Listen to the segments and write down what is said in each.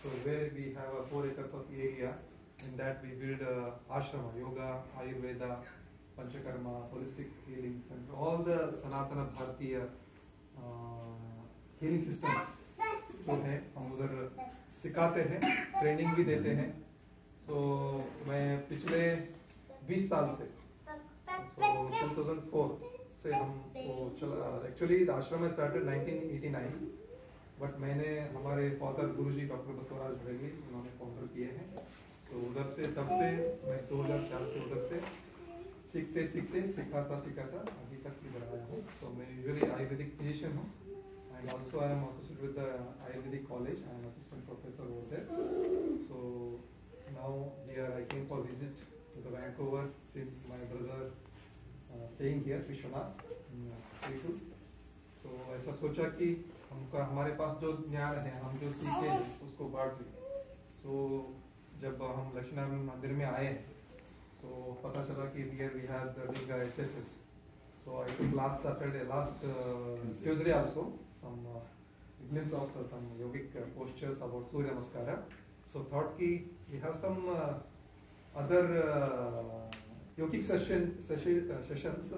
So where we have a 4 acres of area, in that we build ashrama, yoga, Ayurveda, Panchakarma, holistic healing center, all the Sanatana Bharatiya healing systems जो हैं हम उधर सिखाते हैं, training भी देते हैं. So मैं पिछले 20 साल से, so 2004 से हम वो चला. Actually the ashram started 1989, but मैंने हमारे फादर गुरुजी डॉक्टर बसवराज भड़ेली उन्होंने फाउंडर किए हैं. तो उधर से तब से मैं 2004 से उधर से सीखते सीखते सिखाता अभी तक इधर आया हूँ. तो मैं यूजुअली आयुर्वेदिक फिजिशियन हूँ, and also I am associated with the Ayurvedic college. I am assistant professor over there. So now here I came for visit to the Vancouver since my brother staying here, Vishwanath. तो ऐसा सोचा कि हमारे पास जो ज्ञान है, हम जो सीखे हैं उसको बांट दें. तो जब हम लक्ष्मीनारायण मंदिर में आए तो पता चला कि we had the big HSS. So I took last Tuesday also some glimpse of some yogic postures about Surya Namaskara. So thought कि we have some other yogic sessions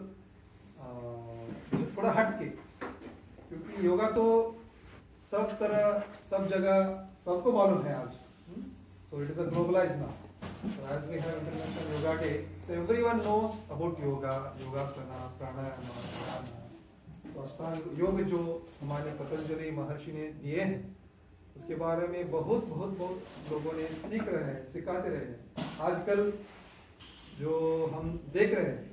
थोड़ा हट के, क्योंकि योगा तो सब तरह सब जगह सबको मालूम है आज. So it is a globalized now. So as we have International Yoga Day, so everyone knows about yoga, yogasana, pranayama, dhyana. तो अष्टांग योग जो हमारे पतंजलि महर्षि ने दिए हैं, उसके बारे में बहुत लोगों ने सीख रहे हैं, सिखाते रहे हैं. आजकल जो हम देख रहे हैं,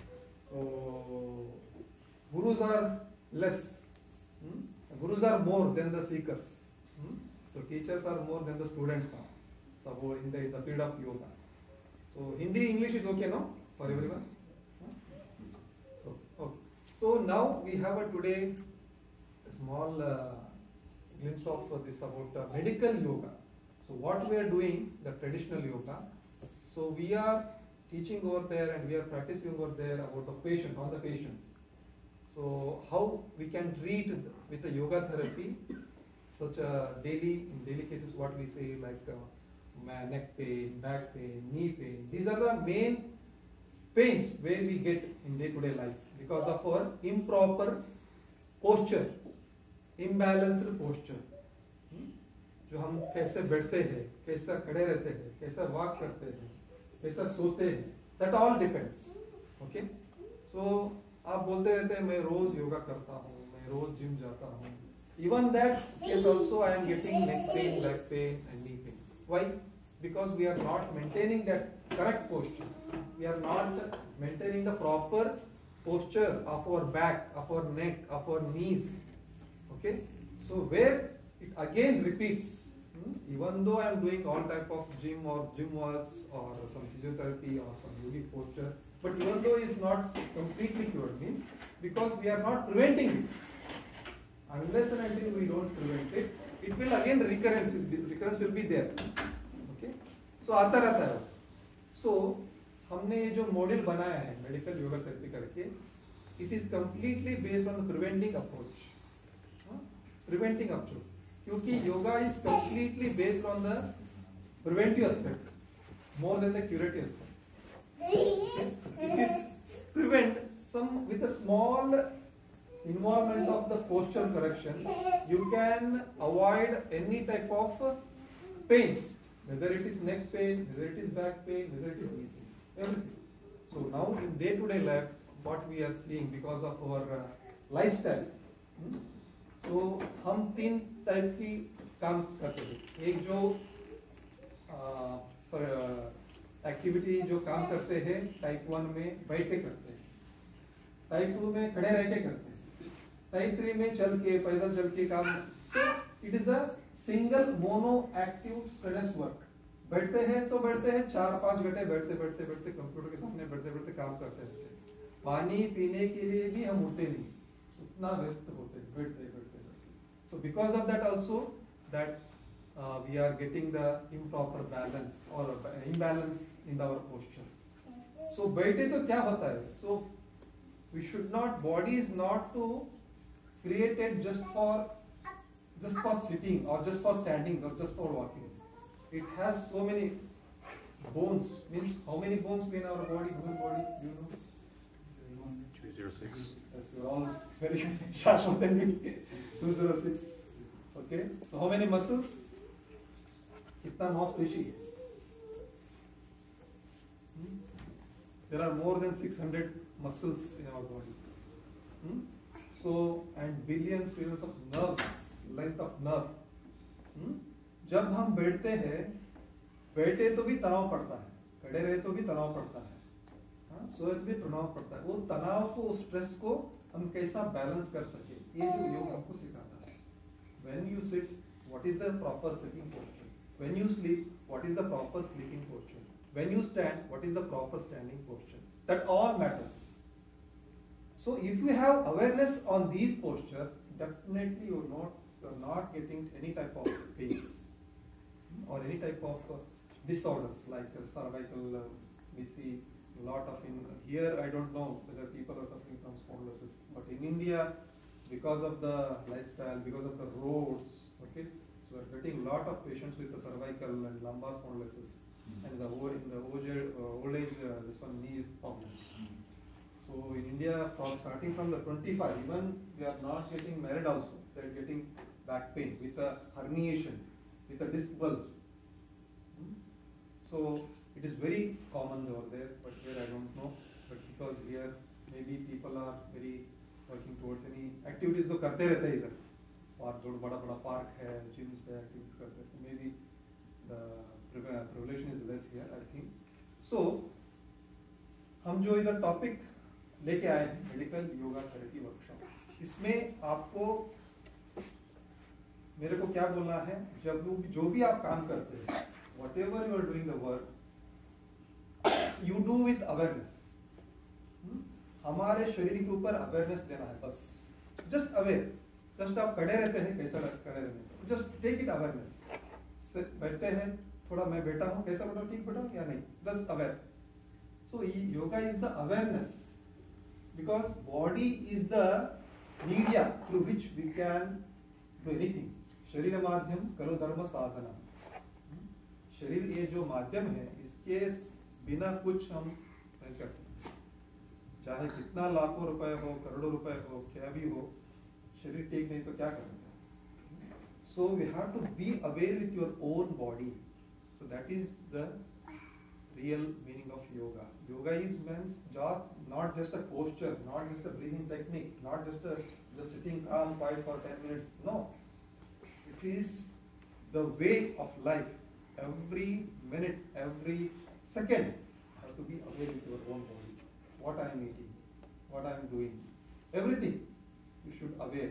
तो gurus are less, gurus are more than the seekers. So teachers are more than the students now. So in the field of yoga. So Hindi, English is okay now for everyone. So okay. So now we have today a small glimpse of this about medical yoga. So what we are doing, the traditional yoga. So we are teaching over there and we are practicing over there about the patient, on the patients. So how we can treat with the yoga therapy such a in daily cases what we say like neck pain, back pain, knee pain. These are the main pains where we get in day-to-day life because of our improper posture, imbalanced posture. जो हम कैसे बैठते हैं, कैसा खड़े रहते हैं, कैसा वॉक करते हैं, कैसा सोते हैं, that all depends. Okay? So आप बोलते रहते हैं मैं रोज योगा करता हूँ, मैं रोज जिम जाता हूँ. Even that case also I am getting neck pain, back pain and knee pain. Why? Because we are not maintaining that correct posture. We are not maintaining the proper posture of our back, of our neck, of our knees. Okay? So where it again repeats, even though I am doing all type of gym or gym works or some physiotherapy or some yogic posture, but even though it is not completely cured, means because we are not preventing it. Unless and until we don't prevent it, it will again recurrence will be there. Okay? So आता रहता है. So हमने ये जो model बनाया है medical yoga therapy करके, it is completely based on the preventing approach. Preventing approach. क्योंकि yoga is completely based on the preventive aspect more than the curative aspect. Okay? If you prevent some with a small involvement of the posture correction, you can avoid any type of pains, whether it is neck pain, whether it is back pain, whether it is knee pain, everything. So now in day-to-day life, what we are seeing because of our lifestyle, so हम तीन type की काम करते हैं. एक जो activity जो काम करते हैं टाइप 1 में बैठ के करते हैं, टाइप 2 में खड़े रह के करते हैं, टाइप 3 में चल के पैदल चल के काम. So it is a single mono active stress work. बैठते हैं तो बैठते हैं 4-5 घंटे बैठते कंप्यूटर के सामने बैठते काम करते रहते हैं. पानी पीने के लिए भी हम उठते नहीं, उतना व्यस्त होते हैं बैठते. So because of that also that we are getting the improper balance or imbalance in our posture. So बैठे तो क्या होता है? So we should not, body is not to created just just for sitting or just for standing or just for walking. It has so many bones. Means how many bones in our body, human body, do you know? 206. Yes, you're all very sharper than me. 206. Okay. So how many muscles? कितना मांसपेशी है? There are more than 600 muscles in our body. So and billions of nerves, length of nerve. जब हम बैठे तो भी तनाव पड़ता है, खड़े रहे तो भी तनाव पड़ता है, सोए तो भी तनाव पड़ता है. वो तनाव को, उस स्ट्रेस को हम कैसा बैलेंस कर सके, ये जो योग हमको सिखाता है. When you sit, what is the proper sitting posture? When you sleep, what is the proper sleeping posture? When you stand, what is the proper standing posture? That all matters. So if you have awareness on these postures, definitely you're not getting any type of pains or any type of disorders like cervical. We see a lot of here. I don't know whether people are suffering from spondylosis, but in India, because of the lifestyle, because of the roads, okay, so we're getting a lot of patients with the cervical and lumbar spondylosis, and the old age, this one knee problems. So in India, starting from the 25, even we are not getting married also, they are getting back pain with a herniation, with a disc bulge. So it is very common over there, but here I don't know. But because here maybe people are very working towards any activities तो करते रहते हैं इधर. और जो बड़ा park है, gyms है, activities करते हैं. So maybe the prevalence is less here, I think. So हम जो इधर टॉपिक लेके आए हैं, मेडिकल योगा थेरेपी वर्कशॉप, इसमें आपको मेरे को क्या बोलना है, जो भी आप काम करते हैं, whatever you are doing the work, you do with awareness. हमारे शरीर के ऊपर अवेयरनेस देना है बस. Just aware. जस्ट आप खड़े रहते हैं, कैसा खड़े रहने, जस्ट टेक इट अवेयरनेस. बैठते हैं, थोड़ा मैं बैठा हूँ, कैसा बैठा, ठीक बैठा या नहीं, just aware. So yoga is the awareness, because body is the media through which we can do anything. शरीर माध्यम करो धर्म साधना. शरीर ये जो माध्यम है, इसके बिना कुछ हम नहीं कर सकते. चाहे कितना लाखों रुपए हो, करोड़ों रुपए हो, क्या भी हो, शरीर ठीक नहीं तो क्या करेंगे. So we have to be aware with your own body. So that is the real meaning of yoga. Yoga is means not just a posture, not just a breathing technique, not just sitting calm quiet for 10 minutes. No, it is the way of life. Every minute, every second, you have to be aware with your own body. What I am eating, what I am doing, everything you should aware.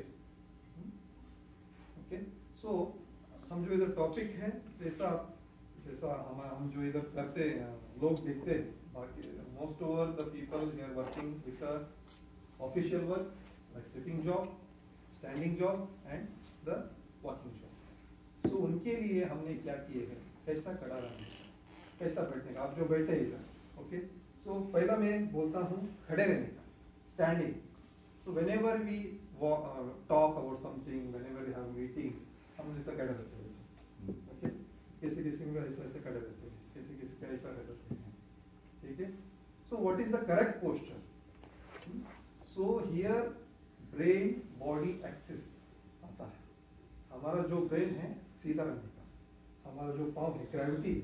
Okay, so हम जो इधर topic है, जैसा हम जो इधर करते हैं, लोग देखते हैं, बाकी most over the people they are working with a official work like sitting job, standing job and the walking job. So उनके लिए हमने क्या किए हैं, कैसा खड़ा रहना, कैसा बैठने का. आप जो बैठे इधर, ओके. सो पहला मैं बोलता हूँ खड़े रहने का, standing. So whenever we talk about something, whenever we have meetings, हम जैसा खड़े रहते हैं, ओके. किसी में ऐसे खड़े रहते हैं, किसी का ऐसा रहते हैं, ठीक है. So what is the correct posture. So here brain body axis आता है. हमारा जो ब्रेन है सीधा रहने का, हमारा जो पाँव है ग्रेविटी,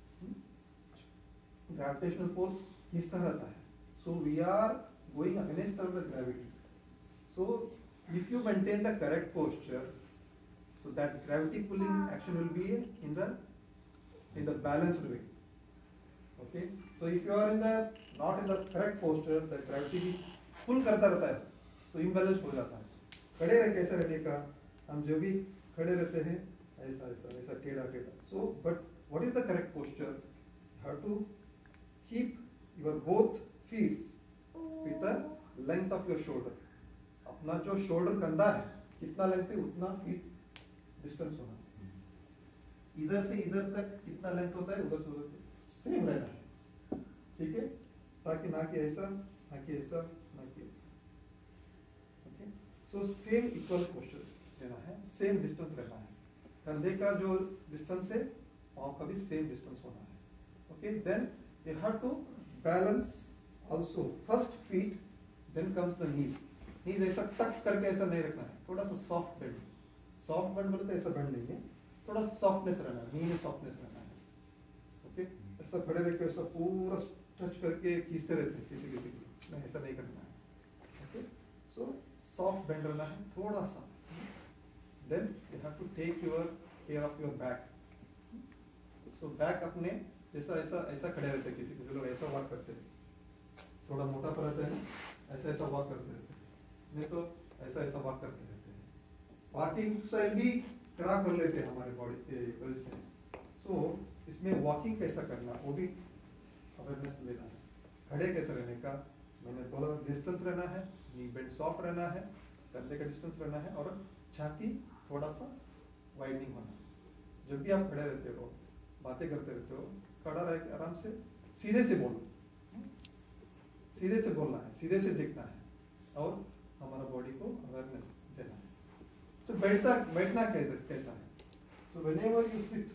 ग्रेविटेशनल फोर्स किस तरह रहता है. So we are going against of the gravity. So if you maintain the correct posture, so that gravity pulling action will be in the balanced way. Okay, so if you are not in the correct posture, the gravity pull करता रहता है, so imbalance हो जाता है. खड़े रह कैसे रहने का, हम जो भी खड़े रहते हैं ऐसा टेढ़ा. So but what is the correct posture? You have to keep your both feet with the length of your shoulder. अपना जो shoulder कंधा है, कितना लेंथ है उतना फीट डिस्टेंस होना. इधर से इधर तक कितना लेंथ होता है, उधर से उधर सेम रहना है, ठीक है. ताकि ना कि ऐसा, ना कि ऐसा, ना कि ऐसा. Okay, so same equal posture. लेना है, सेम डिस्टेंस रहना है। कंधे का जो डिस्टेंस है पाँव का भी सेम डिस्टेंस होना है। Okay, then you have to balance also first feet, then comes the knees. Knees ऐसा टक करके ऐसा नहीं रखना है, थोड़ा सा सॉफ्ट बेंड। सॉफ्ट बेंड बोले तो ऐसा बेंड नहीं है, थोड़ा सॉफ्टनेस रहना है, नी में सॉफ्टनेस रहना है। ओके, ऐसा खड़े रह के ऐसा पूरा टच करके खींचते रहते हैं किसी किसी को, नहीं ऐसा नहीं करना है। ओके, सो सॉफ्ट बेंड रहना है थोड़ा सा। Then you have to take your care of your back. So back अपने जैसा ऐसा ऐसा खड़े रहते हैं, किसी किसी लोग ऐसा वॉक करते हैं, थोड़ा मोटा पर रहते हैं, ऐसा ऐसा वॉक करते रहते हैं, नहीं तो ऐसा ऐसा वॉक करते रहते हैं। वॉकिंग स्टाइल भी खराब कर लेते हैं हमारे बॉडी के वजह से। सो इसमें वॉकिंग कैसा करना वो भी अवेयरनेस लेना है। खड़े कैसे रहने का मैंने बोला, डिस्टेंस रहना है, नी बेंड सॉफ्ट रहना है, कंधे का डिस्टेंस रहना है, और छाती थोड़ा सा वाइडनिंग होना है। जब भी आप खड़े रहते हो, बातें करते रहते हो, खड़ा रह के आराम से सीधे से बोलो, सीधे से बोलना है, सीधे से देखना है, और हमारा बॉडी को अवेयरनेस देना है। तो बैठना कैसा है? So whenever you sit,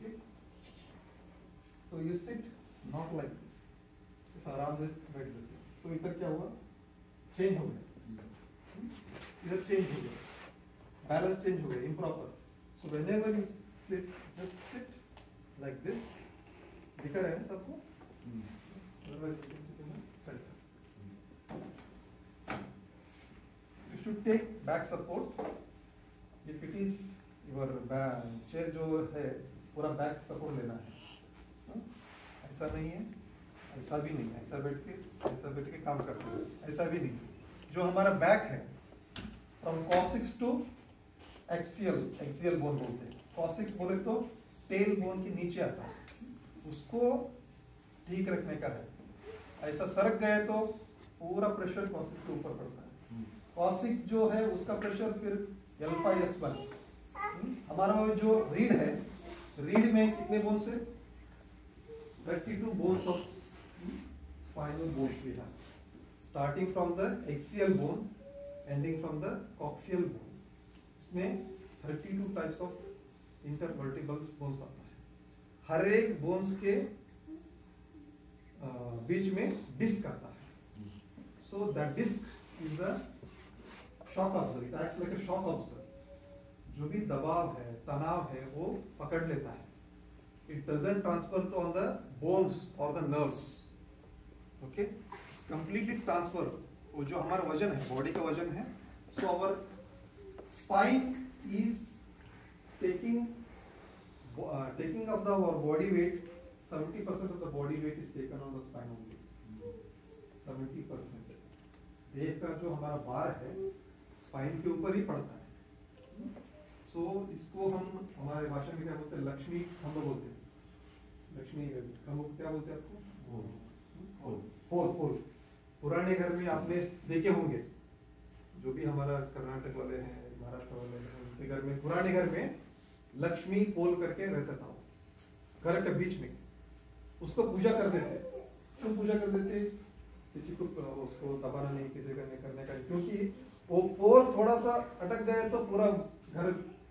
so you sit not like this, इस आराम से बैठ जाते हैं। सो इधर क्या हुआ, चेंज हो गया, इधर चेंज हो गया, बैलेंस चेंज हो गया, improper. So whenever you sit, just sit like this. दिखा रहा है ना सबको? You should take back support. If it is your chair जो है पूरा बैक सपोर्ट लेना है, ऐसा नहीं है, ऐसा भी नहीं है, ऐसा बैठ के काम करते हैं, ऐसा भी नहीं। जो हमारा बैक है from coccyx to axial bone बोलते हैं। कॉसिक्स बोले तो टेल बोन के नीचे आता है, उसको ठीक रखने का है। ऐसा सरक गए तो पूरा प्रेशर कॉसिक्स के ऊपर पड़ता है। कॉसिक्स जो है उसका प्रेशर फिर L5S1। हमारा जो रीढ़ है, रीढ़ में कितने बोन्स है? 32 bones of spinal bones we have, starting from the axial bone, ending from the coccygeal bone. इसमें 32 types of intervertebral bones आता है। हर एक bones के बीच में डिस्क आता है। So that disc is the shock absorber. It acts like a shock absorber. जो भी दबाव है, तनाव है, वो पकड़ लेता है। It doesn't transfer to on the bones or the nerves. Okay? It's completely transfer. वो जो हमारा वजन है, बॉडी का वजन है, so our spine is taking of our body weight. 70% of the body weight is taken on the spine only. 70%. देह का जो हमारा भार है, स्पाइन के ऊपर ही पड़ता है। सो इसको हम हमारे भाषा में क्या बोलते हैं? लक्ष्मी खंभ बोलते हैं। लक्ष्मी खंभ क्या बोलते हैं आपको? पोल। पुराने घर में आपने देखे होंगे, जो भी हमारा कर्नाटक वाले हैं, महाराष्ट्र वाले हैं, उनके घर में, पुराने घर में लक्ष्मी पोल करके रहता था, घर के बीच में। उसको पूजा कर देते। क्यों पूजा कर देते? किसी को उसको दबाना नहीं, किसी करने का, क्योंकि वो पोल थोड़ा सा अटक गए तो पूरा घर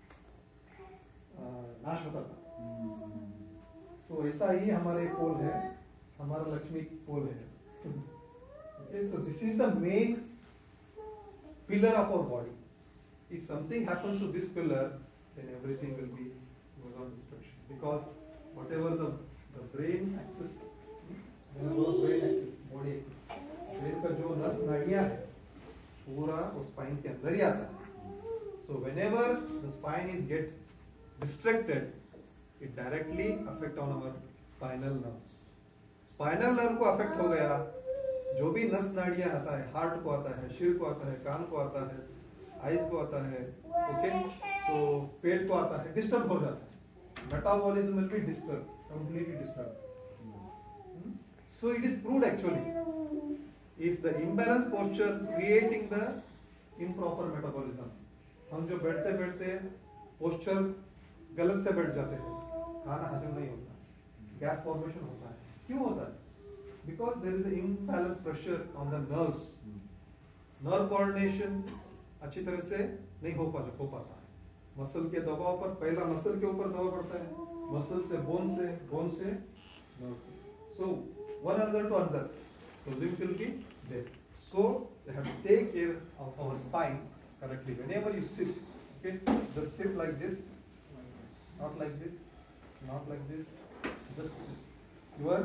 नाश होता था। सो ऐसा ही हमारे पोल है, हमारा लक्ष्मी पोल है। Okay, so this is the main pillar of our body. If something happens to this pillar, then everything will be goes on destruction, because whatever the brain axis, body axis, brain का जो नस नाड़ियाँ है, पूरा उस spine के अंदर ही आता है। So whenever the spine is get distracted, it directly affect on our spinal nerves. Spinal nerve को affect हो गया, जो भी नस नाड़ियाँ आता है, हार्ट को आता है, सिर को आता है, कान को आता है, आईज को आता है, ओके, तो पेट को आता है, डिस्टर्ब हो जाता है। Metabolism will be disturbed, completely disturbed. So it is proved actually, if the imbalance posture creating the improper metabolism, हम जो बैठते पोस्चर गलत से बैठ जाते हैं, खाना हजम नहीं होता, गैस फॉर्मेशन होता है। क्यों होता है? Because there is an imbalance pressure on the nerves. Nerve coordination अच्छी तरह से नहीं हो पाता है। मसल के दबाव पर, पहला मसल के ऊपर दबाव पड़ता है, मसल से बोन से, बोन से nerve. So one another to another. So lymph will be there. So you have to take care of our spine correctly. Whenever you sit, okay, just sit like this, not like this, not like this. Just sit. Your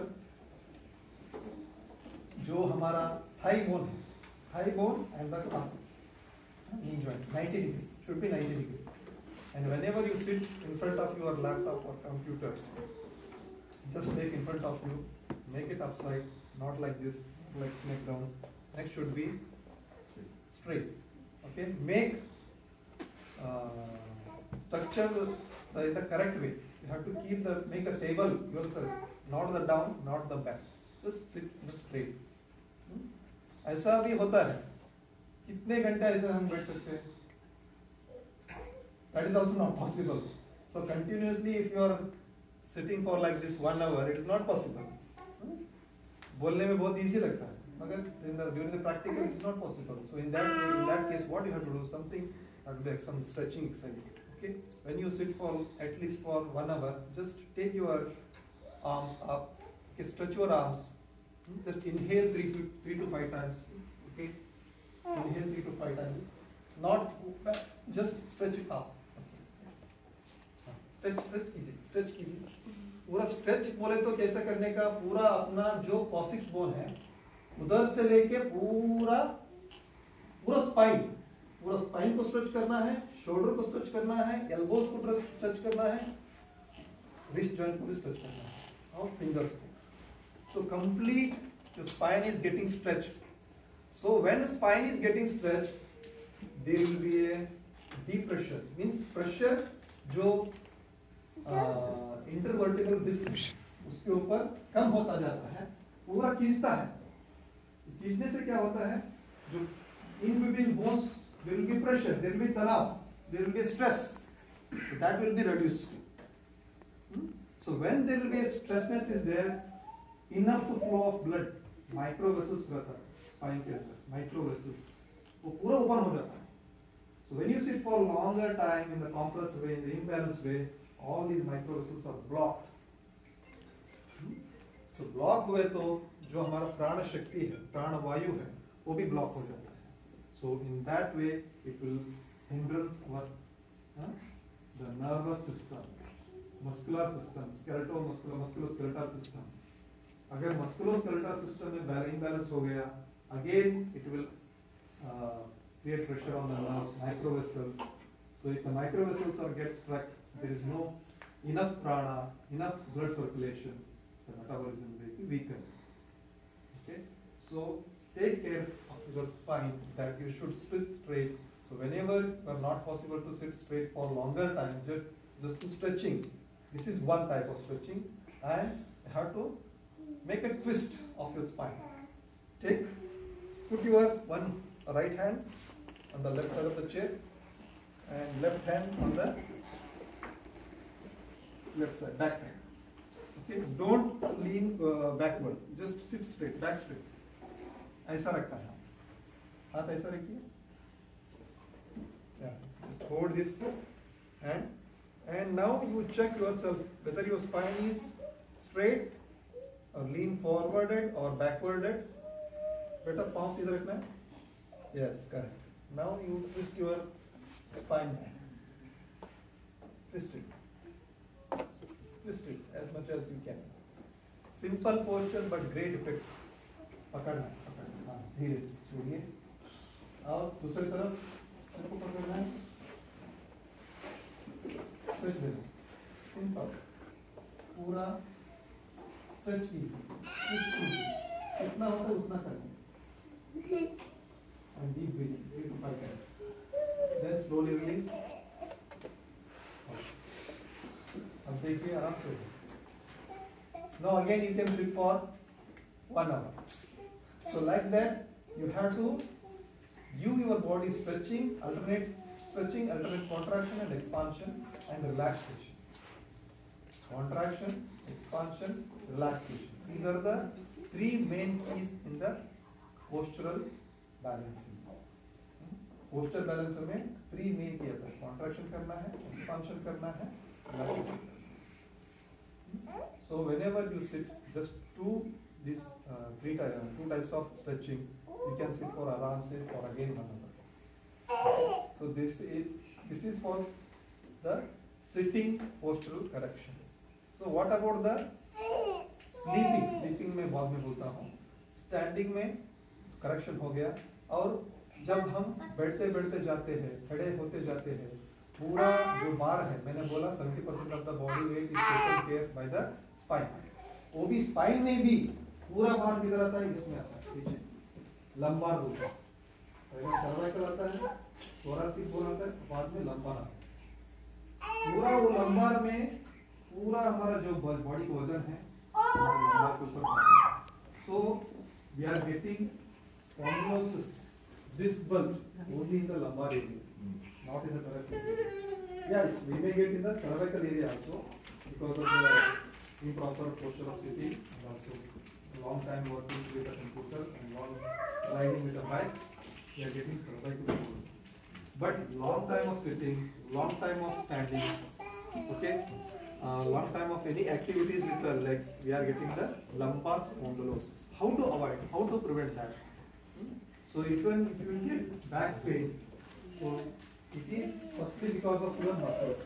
जो हमारा thigh bone है, thigh bone and the knee joint 90 degree should be 90 degree. And whenever you sit in front of your laptop or computer, just take in front of you, make it upside, not like this, like neck down. Neck should be straight. Okay, make structure the correct way. You have to keep make a table yourself, not the down, not the back. Just sit straight. ऐसा भी होता है, कितने घंटे ऐसे हम बैठ सकते हैं? That is also not possible. So continuously, if you are sitting for like this 1 hour, it is not possible. बोलने में बहुत easy लगता है, मगर during the practical it is not possible. So in that case, what you have to do, something like some stretching exercise. Okay, when you sit for at least for 1 hour, just take your arms up. Okay, stretch your arms. Just inhale 3 to 5 times. Okay, inhale 3 to 5 times. Not just stretch it up. Stretch कीजिए. पूरा stretch बोले तो कैसे करने का, पूरा अपना जो कॉक्सिक्स बोन है उधर से लेके पूरा स्पाइन को स्ट्रेच करना है, शोल्डर को स्ट्रेच करना है, एल्बोज को स्ट्रेच करना है, रिस्ट जॉइंट को भी स्ट्रेच करना है और फिंगर्स को. So complete the spine is getting stretched. So when spine is getting stretched, there will be a deep pressure. Means pressure जो इंटरवर्टिकल डिस्क उसके ऊपर कम होता जाता है, पूरा खींचता है. खींचने से क्या होता है, जो in between bones there will be pressure, there will be तनाव, there will be stress, so that will be reduced. So when there will be a stressness is there, enough to flow of blood, micro vessels रहता है spine के अंदर, micro vessels वो पूरा open हो जाता है. So when you sit for longer time in the compressed way, in the imbalanced way, all these micro vessels are blocked. So block हुए तो जो हमारा प्राण शक्ति है, प्राण वायु है, वो भी ब्लॉक हो जाता है. So in that way it will hindrance our the nervous system, muscular system, musculoskeletal system. अगर musculoskeletal system में imbalance हो गया, again it will create pressure on the nerves, microvessels. So if the microvessels are get struck, there is no enough prana, enough blood circulation, the metabolism will be weakened. Okay, so take care of your spine that you should sit straight. So whenever you are not possible to sit straight for longer time, just to stretching. This is one type of stretching, and you have to make a twist of your spine. Put your one right hand on the left side of the chair and left hand on the left side, back side. Okay, don't lean backward. Just sit straight, back straight. ऐसा रखना है, हाथ ऐसा रखिए. Just hold this hand, and now you check yourself whether your spine is straight or lean forwarded or backwarded. बेटा पाँव सीधा रखना है. Yes, correct. Now you twist your spine. Twist it as much as you can. Simple posture but great effect. पकड़ना, हाँ, धीरे से छोड़िए. और दूसरी तरफ इसको पकड़ना है. स्ट्रेच देना. सिंपल. पूरा स्ट्रेच कीजिए. कितना होता है उतना करें. And deep breathing, 3 to 5 times. Then slowly release. अब देखिए आराम से. Now again you can sit for 1 hour. So like that you have to give your body stretching, alternate contraction and expansion and relaxation. Contraction, expansion, relaxation. These are the 3 main keys in the postural balancing. Posture balancer में 3 main किया था, contraction करना है, expansion करना है, so whenever you sit, just two types of stretching, you can sit for aram se or again another. So this is for the sitting postural correction. So what about the sleeping में बाद में बोलता हूँ, standing में correction हो गया, और जब हम बैठते जाते हैं, खड़े होते जाते हैं, पूरा जो बार है, मैंने बोला 70% of the body weight is taken care by the spine, वो भी स्पाइन में भी पूरा बार किधर आता है, इसमें आता है, पीछे लंबार बोलते हैं, पहले सर्वाइकल आता है, थोरासिक बोन आता है, बाद में लंबार आता है। पूरा वो लंबार में पूरा हमारा जो बॉडी का वजन है लंबार के ऊपर, so we are getting spondylosis, disc bulge only in the lumbar area, not in the thoracic area. Yes, we may get in the cervical area also because of the improper posture of sitting, and also long time working with a computer and long riding with a bike, we are getting cervical problems. But long time of sitting, long time of standing, okay, long time of any activities with the legs, we are getting the lumbar spondylosis. How to avoid? How to prevent that? So even if you get back pain, so it is firstly because of your muscles.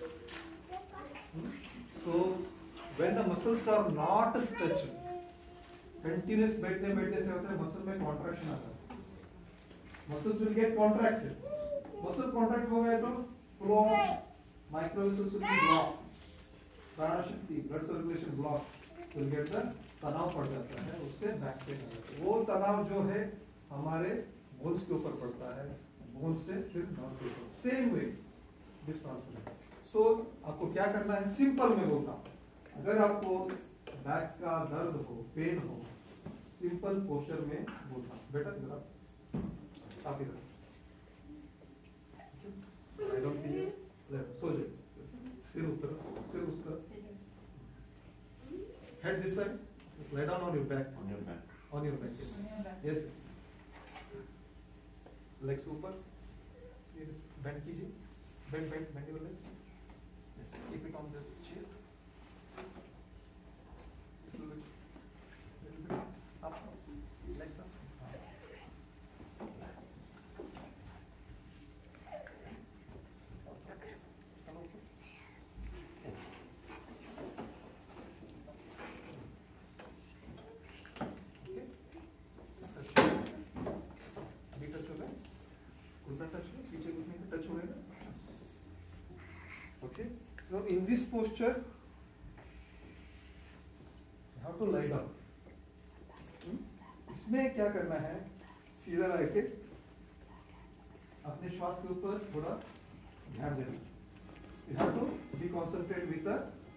So when the muscles are not stretched, continuous बैठते से होता है muscle में contraction आता है, muscles will get contracted, muscle contract हो गया तो flow micro vessels will be blocked, प्राण शक्ति blood circulation blocked, will get the तनाव पड़ जाता है, उससे बैक पेन आता है। वो तनाव जो है हमारे बोन्स के ऊपर पड़ता है, बोन्स से फिर नर्व के ऊपर, सेम वे दिस ट्रांसफर। सो आपको क्या करना है, सिंपल में बोलता हूँ, अगर आपको बैक का दर्द हो, पेन हो, सिंपल पोस्चर में बोलना, बेटा जरा आप इधर, आई डोंट फील, सो जाइए, सिर उस तरफ, head this side, just lie down on your back, on your back, yes, legs ऊपर, bend कीजिए, bend your legs, yes, keep it on the chair, little bit up, legs up, okay. So in this posture, you have to lie down. इसमें क्या करना है, सीधा रह के अपने श्वास के ऊपर थोड़ा ध्यान देना. You have to be concentrated with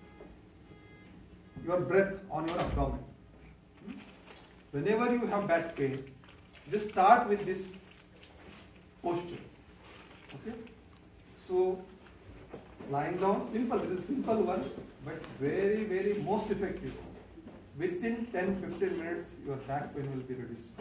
your breath on your abdomen. Whenever you have back pain, just start with this posture. Okay. So lying down, simple. This is simple one, but very, very most effective. Within 10-15 minutes, your back pain will be reduced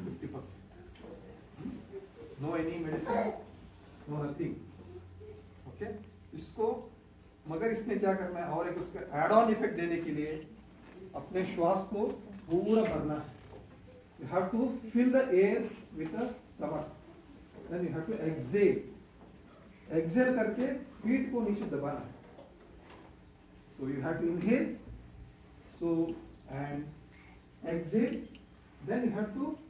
50%. No any medicine, no nothing. Okay. इसको मगर इसमें क्या करना है, और एक उसका add on effect देने के लिए अपने श्वास को पूरा भरना है. You have to fill the air with the stomach. Then you have to exhale. Exhale करके पीठ को नीचे दबाना है. So you have to inhale. So and exhale. Then you have to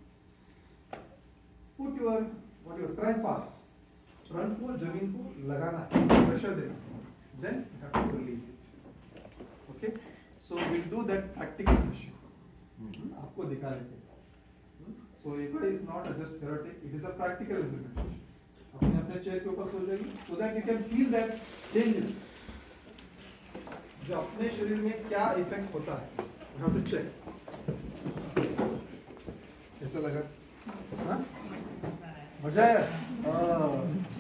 put your trunk part. Trunk को जमीन को लगाना है, प्रेशर देना है. Then you have to release it. Okay. So we'll do that practical session. आपको दिखा रहे थे. So yoga is not just theoretic, it is a practical implementation. अपने चेयर के ऊपर सो जाइए, so that you can feel that changes. जो अपने शरीर में क्या इफेक्ट होता है, you have to check. कैसा लगा? हाँ? मजा आया?